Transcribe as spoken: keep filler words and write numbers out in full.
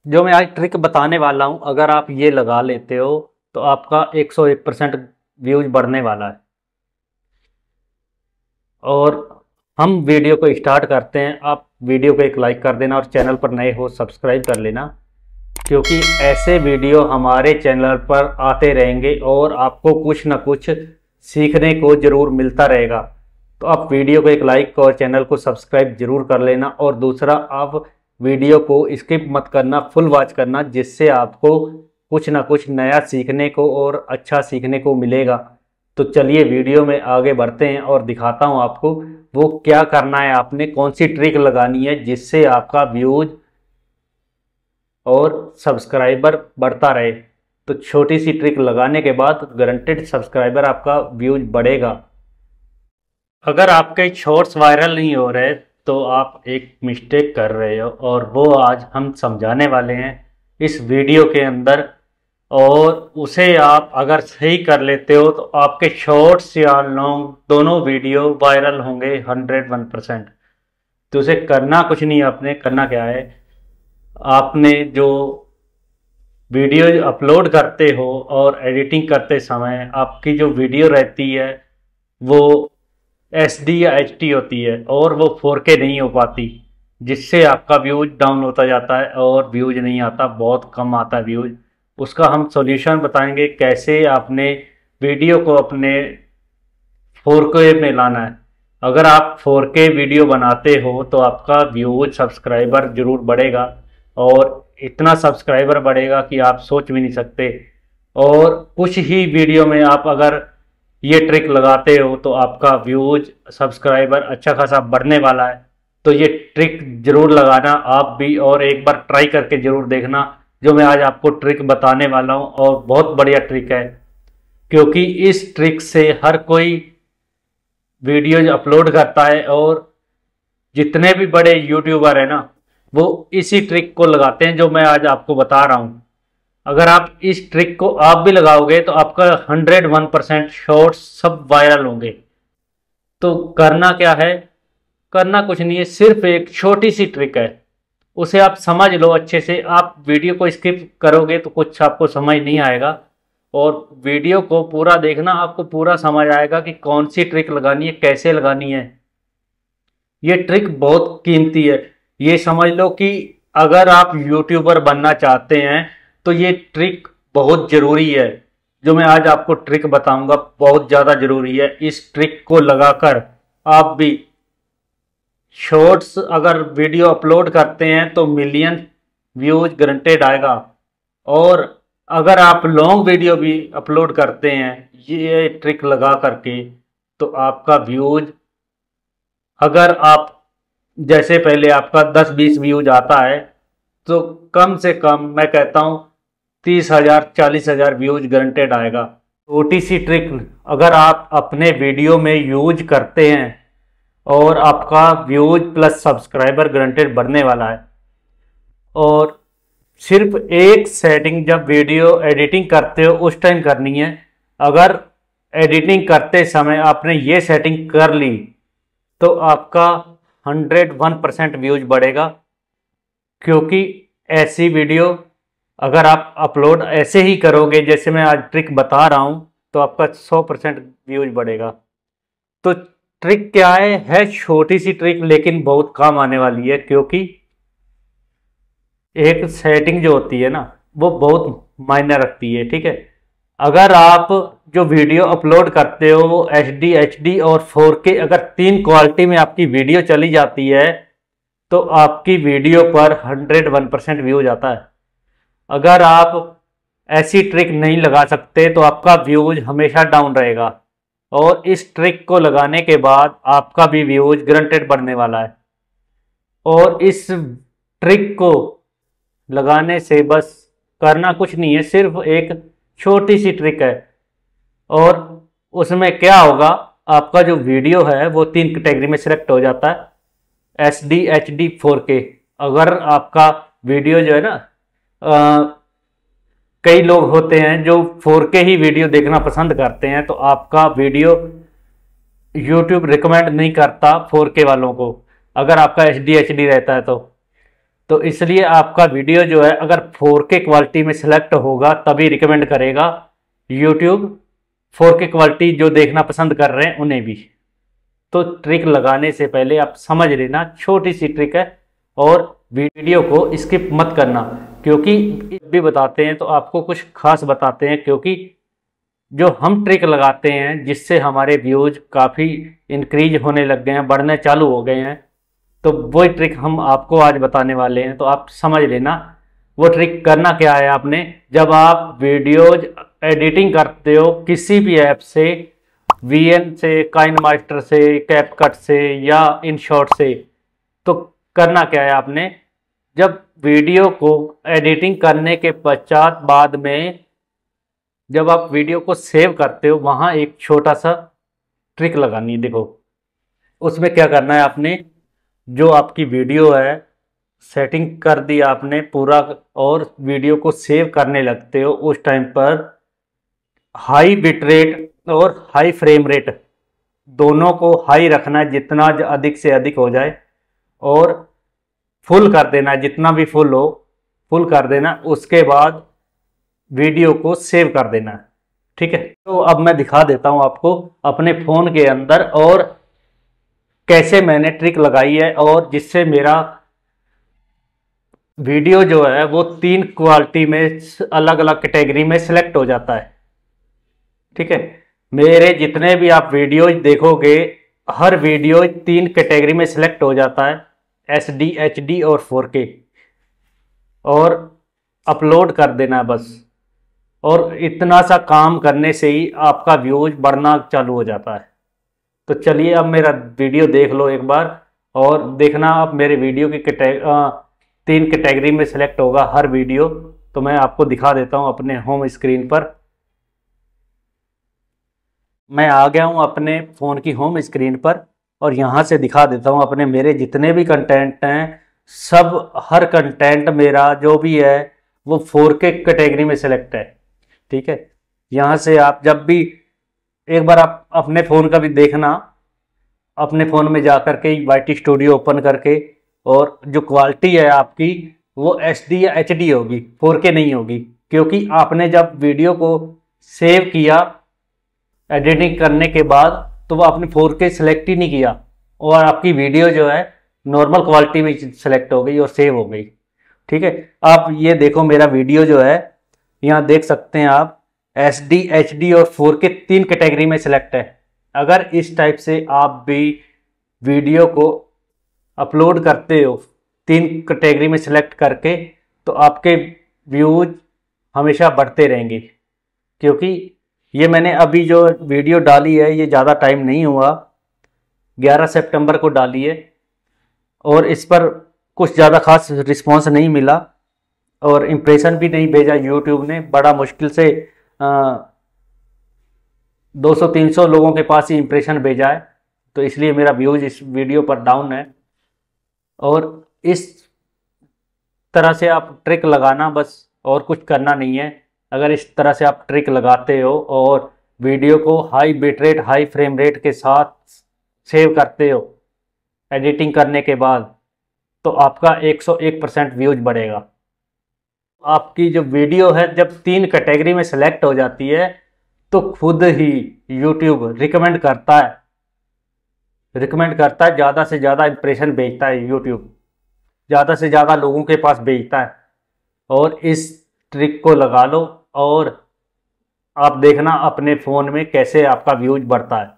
जो मैं आज ट्रिक बताने वाला हूं, अगर आप ये लगा लेते हो तो आपका एक सौ एक परसेंट व्यूज बढ़ने वाला है। और हम वीडियो को स्टार्ट करते हैं। आप वीडियो को एक लाइक कर देना और चैनल पर नए हो सब्सक्राइब कर लेना, क्योंकि ऐसे वीडियो हमारे चैनल पर आते रहेंगे और आपको कुछ ना कुछ सीखने को ज़रूर मिलता रहेगा। तो आप वीडियो को एक लाइक और चैनल को सब्सक्राइब जरूर कर लेना। और दूसरा, आप वीडियो को स्किप मत करना, फुल वॉच करना, जिससे आपको कुछ ना कुछ नया सीखने को और अच्छा सीखने को मिलेगा। तो चलिए वीडियो में आगे बढ़ते हैं और दिखाता हूं आपको वो क्या करना है, आपने कौन सी ट्रिक लगानी है जिससे आपका व्यूज और सब्सक्राइबर बढ़ता रहे। तो छोटी सी ट्रिक लगाने के बाद गारंटेड सब्सक्राइबर आपका व्यूज बढ़ेगा। अगर आपके शॉर्ट्स वायरल नहीं हो रहे तो आप एक मिस्टेक कर रहे हो, और वो आज हम समझाने वाले हैं इस वीडियो के अंदर। और उसे आप अगर सही कर लेते हो तो आपके शॉर्ट्स या लॉन्ग दोनों वीडियो वायरल होंगे हंड्रेड वन परसेंट। तो उसे करना कुछ नहीं, आपने करना क्या है, आपने जो वीडियो अपलोड करते हो और एडिटिंग करते समय आपकी जो वीडियो रहती है वो एस डी या एच डी होती है और वो फोर के नहीं हो पाती, जिससे आपका व्यूज डाउन होता जाता है और व्यूज नहीं आता, बहुत कम आता है व्यूज। उसका हम सॉल्यूशन बताएंगे कैसे आपने वीडियो को अपने फोर के में लाना है। अगर आप फोर के वीडियो बनाते हो तो आपका व्यूज सब्सक्राइबर जरूर बढ़ेगा, और इतना सब्सक्राइबर बढ़ेगा कि आप सोच भी नहीं सकते। और कुछ ही वीडियो में आप अगर ये ट्रिक लगाते हो तो आपका व्यूज सब्सक्राइबर अच्छा खासा बढ़ने वाला है। तो ये ट्रिक जरूर लगाना आप भी, और एक बार ट्राई करके जरूर देखना जो मैं आज आपको ट्रिक बताने वाला हूँ। और बहुत बढ़िया ट्रिक है, क्योंकि इस ट्रिक से हर कोई वीडियोज अपलोड करता है, और जितने भी बड़े यूट्यूबर है ना वो इसी ट्रिक को लगाते हैं जो मैं आज आपको बता रहा हूँ। अगर आप इस ट्रिक को आप भी लगाओगे तो आपका हंड्रेड वन परसेंट शॉर्ट्स सब वायरल होंगे। तो करना क्या है, करना कुछ नहीं है, सिर्फ एक छोटी सी ट्रिक है, उसे आप समझ लो अच्छे से। आप वीडियो को स्किप करोगे तो कुछ आपको समझ नहीं आएगा, और वीडियो को पूरा देखना, आपको पूरा समझ आएगा कि कौन सी ट्रिक लगानी है, कैसे लगानी है। ये ट्रिक बहुत कीमती है। ये समझ लो कि अगर आप यूट्यूबर बनना चाहते हैं तो ये ट्रिक बहुत ज़रूरी है। जो मैं आज आपको ट्रिक बताऊंगा बहुत ज़्यादा ज़रूरी है। इस ट्रिक को लगाकर आप भी शॉर्ट्स अगर वीडियो अपलोड करते हैं तो मिलियन व्यूज गारंटेड आएगा। और अगर आप लॉन्ग वीडियो भी अपलोड करते हैं ये ट्रिक लगा करके तो आपका व्यूज, अगर आप जैसे पहले आपका दस बीस व्यूज आता है तो कम से कम मैं कहता हूँ तीस हजार चालीस हजार व्यूज गारंटेड आएगा। छोटी सी ट्रिक अगर आप अपने वीडियो में यूज करते हैं और आपका व्यूज प्लस सब्सक्राइबर गारंटेड बढ़ने वाला है। और सिर्फ एक सेटिंग जब वीडियो एडिटिंग करते हो उस टाइम करनी है। अगर एडिटिंग करते समय आपने ये सेटिंग कर ली तो आपका हंड्रेड वन परसेंट व्यूज बढ़ेगा, क्योंकि ऐसी वीडियो अगर आप अपलोड ऐसे ही करोगे जैसे मैं आज ट्रिक बता रहा हूं तो आपका सौ परसेंट व्यूज बढ़ेगा। तो ट्रिक क्या है है छोटी सी ट्रिक लेकिन बहुत काम आने वाली है, क्योंकि एक सेटिंग जो होती है ना वो बहुत मायने रखती है। ठीक है, अगर आप जो वीडियो अपलोड करते हो वो एच डी एच डी और फोर के अगर तीन क्वालिटी में आपकी वीडियो चली जाती है तो आपकी वीडियो पर हंड्रेड वन परसेंट व्यूज आता है। अगर आप ऐसी ट्रिक नहीं लगा सकते तो आपका व्यूज हमेशा डाउन रहेगा, और इस ट्रिक को लगाने के बाद आपका भी व्यूज गारंटेड बढ़ने वाला है। और इस ट्रिक को लगाने से बस करना कुछ नहीं है, सिर्फ एक छोटी सी ट्रिक है। और उसमें क्या होगा, आपका जो वीडियो है वो तीन कैटेगरी में सिलेक्ट हो जाता है, S D H D four K. अगर आपका वीडियो जो है ना, आ, कई लोग होते हैं जो फोर के ही वीडियो देखना पसंद करते हैं, तो आपका वीडियो यूट्यूब रिकमेंड नहीं करता फोर के वालों को, अगर आपका एच डी एच डी रहता है तो। तो इसलिए आपका वीडियो जो है अगर फोर के क्वालिटी में सिलेक्ट होगा तभी रिकमेंड करेगा यूट्यूब, फोर के क्वालिटी जो देखना पसंद कर रहे हैं उन्हें भी। तो ट्रिक लगाने से पहले आप समझ लेना, छोटी सी ट्रिक है और वीडियो को स्किप मत करना, क्योंकि भी बताते हैं तो आपको कुछ खास बताते हैं, क्योंकि जो हम ट्रिक लगाते हैं जिससे हमारे व्यूज काफ़ी इंक्रीज होने लग गए हैं, बढ़ने चालू हो गए हैं, तो वही ट्रिक हम आपको आज बताने वाले हैं। तो आप समझ लेना वो ट्रिक करना क्या है। आपने जब आप वीडियोज एडिटिंग करते हो किसी भी ऐप से, वीएन से, काइनमास्टर से, कैपकट से या इनशॉट से, तो करना क्या है आपने, जब वीडियो को एडिटिंग करने के पश्चात बाद में जब आप वीडियो को सेव करते हो वहाँ एक छोटा सा ट्रिक लगानी है। देखो उसमें क्या करना है, आपने जो आपकी वीडियो है सेटिंग कर दी आपने पूरा और वीडियो को सेव करने लगते हो, उस टाइम पर हाई बिट रेट और हाई फ्रेम रेट दोनों को हाई रखना है, जितना अधिक से अधिक हो जाए, और फुल कर देना है, जितना भी फुल हो फुल कर देना। उसके बाद वीडियो को सेव कर देना है, ठीक है। तो अब मैं दिखा देता हूं आपको अपने फ़ोन के अंदर और कैसे मैंने ट्रिक लगाई है, और जिससे मेरा वीडियो जो है वो तीन क्वालिटी में अलग अलग कैटेगरी में सिलेक्ट हो जाता है, ठीक है। मेरे जितने भी आप वीडियोज देखोगे हर वीडियो तीन कैटेगरी में सिलेक्ट हो जाता है, एस डी, एच डी और फोर के, और अपलोड कर देना है बस। और इतना सा काम करने से ही आपका व्यूज बढ़ना चालू हो जाता है। तो चलिए अब मेरा वीडियो देख लो एक बार, और देखना आप मेरे वीडियो की कैटेग तीन कैटेगरी में सिलेक्ट होगा हर वीडियो। तो मैं आपको दिखा देता हूं अपने होम स्क्रीन पर। मैं आ गया हूं अपने फ़ोन की होम स्क्रीन पर, और यहां से दिखा देता हूं अपने मेरे जितने भी कंटेंट हैं, सब हर कंटेंट मेरा जो भी है वो फोर के कैटेगरी में सिलेक्ट है, ठीक है। यहाँ से आप जब भी एक बार आप अपने फ़ोन का भी देखना, अपने फ़ोन में जा कर के वाई टी स्टूडियो ओपन करके, और जो क्वालिटी है आपकी वो एच डी या एच डी होगी, फोर के नहीं होगी, क्योंकि आपने जब वीडियो को सेव किया एडिटिंग करने के बाद तो वो आपने फोर के सिलेक्ट ही नहीं किया, और आपकी वीडियो जो है नॉर्मल क्वालिटी में सिलेक्ट हो गई और सेव हो गई, ठीक है। आप ये देखो मेरा वीडियो जो है यहाँ देख सकते हैं आप, एस डी, एच डी और फोर के तीन कैटेगरी में सिलेक्ट है। अगर इस टाइप से आप भी वीडियो को अपलोड करते हो तीन कैटेगरी में सिलेक्ट करके, तो आपके व्यूज हमेशा बढ़ते रहेंगे। क्योंकि ये मैंने अभी जो वीडियो डाली है ये ज़्यादा टाइम नहीं हुआ, ग्यारह सितंबर को डाली है, और इस पर कुछ ज़्यादा खास रिस्पांस नहीं मिला, और इम्प्रेशन भी नहीं भेजा यूट्यूब ने। बड़ा मुश्किल से दो सौ तीन सौ लोगों के पास ही इम्प्रेशन भेजा है, तो इसलिए मेरा व्यूज इस वीडियो पर डाउन है। और इस तरह से आप ट्रिक लगाना बस, और कुछ करना नहीं है। अगर इस तरह से आप ट्रिक लगाते हो और वीडियो को high bit rate, high frame rate के साथ सेव करते हो एडिटिंग करने के बाद, तो आपका एक सौ एक परसेंट व्यूज बढ़ेगा। आपकी जो वीडियो है जब तीन कैटेगरी में सेलेक्ट हो जाती है तो खुद ही यूट्यूब रिकमेंड करता है रिकमेंड करता है ज़्यादा से ज़्यादा इंप्रेशन भेजता है यूट्यूब, ज़्यादा से ज़्यादा लोगों के पास भेजता है। और इस ट्रिक को लगा लो और आप देखना अपने फ़ोन में कैसे आपका व्यूज बढ़ता है।